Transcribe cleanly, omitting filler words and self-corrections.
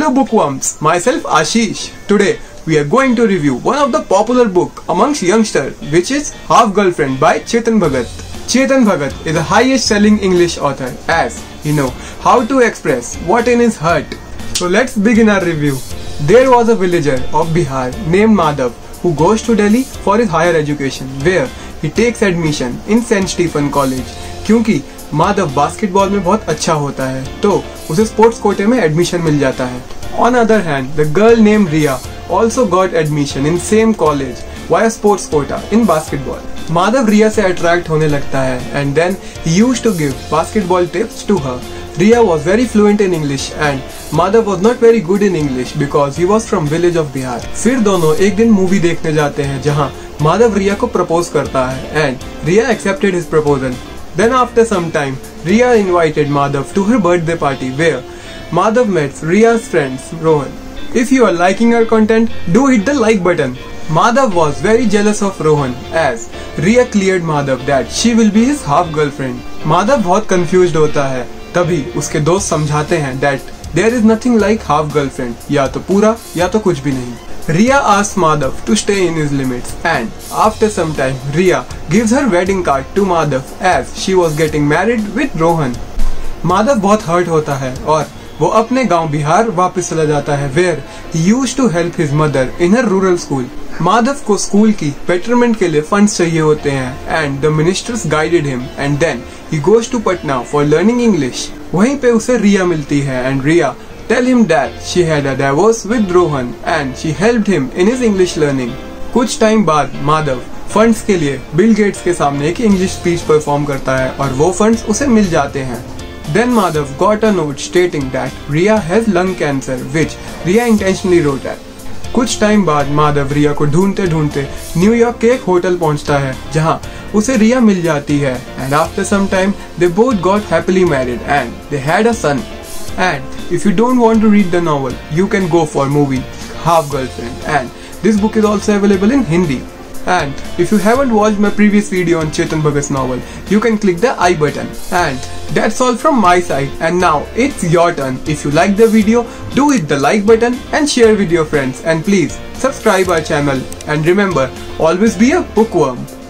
Hello bookworms, myself Ashish. Today we are going to review one of the popular book amongst youngsters, which is Half Girlfriend by Chetan Bhagat. Chetan Bhagat is the highest selling English author as he knows how to express what in his heart. So let's begin our review. There was a villager of Bihar named Madhav who goes to Delhi for his higher education, where he takes admission in St. Stephen College. क्योंकि Madhav basketball में बहुत अच्छा होता है तो उसे sports कोटे में एडमिशन मिल जाता है. On other hand, the girl named Riya also got admission in same college via sports quota in basketball. Madhav रिया से अट्रैक्ट होने लगता है and then he used to give basketball tips to her. Riya was very fluent in English and Madhav was not very good in English because he was from village of Bihar. फिर दोनों एक दिन movie देखने जाते हैं जहां माधव रिया को propose करता है and Riya accepted his proposal. Then after some time, Riya invited Madhav to her birthday party where Madhav met Riya's friends Rohan. If you are liking our content, do hit the like button. Madhav was very jealous of Rohan as Riya cleared Madhav that she will be his half girlfriend. Madhav बहुत confused होता है. तभी उसके दोस्त समझाते हैं that there is nothing like half girlfriend. या तो पूरा या तो कुछ भी नहीं. Riya asks Madhav to stay in his limits and after some time Riya gives her wedding card to Madhav as she was getting married with Rohan. Madhav बहुत hurt होता है और वो अपने गांव बिहार वापस चला जाता है where he used to help his mother in her rural school. Madhav को स्कूल की बेटरमेंट के लिए फंड्स चाहिए होते हैं and the ministers guided him and then he goes to Patna for learning English. वहीं पे उसे रिया मिलती है and Riya tell him that she had a divorce with Rohan and she helped him in his English learning. कुछ time बाद Madhav funds के लिए Bill Gates के सामने एक इंग्लिश स्पीच परफॉर्म करता है और वो फंड्स उसे मिल जाते हैं. Then Madhav got a note stating that Riya has lung cancer, which Riya intentionally wrote at. कुछ टाइम बाद माधव रिया को ढूंढते ढूंढते न्यूयॉर्क के एक होटल पहुंचता है जहां उसे रिया मिल जाती है and after some time they both got happily married and they had a son. And if you don't want to read the novel, you can go for movie Half Girlfriend and this book is also available in Hindi. And if you haven't watched my previous video on Chetan Bhagat's novel, you can click the I button. And that's all from my side. And now it's your turn. If you like the video, do hit the like button and share with your friends. And please subscribe our channel. And remember, always be a bookworm.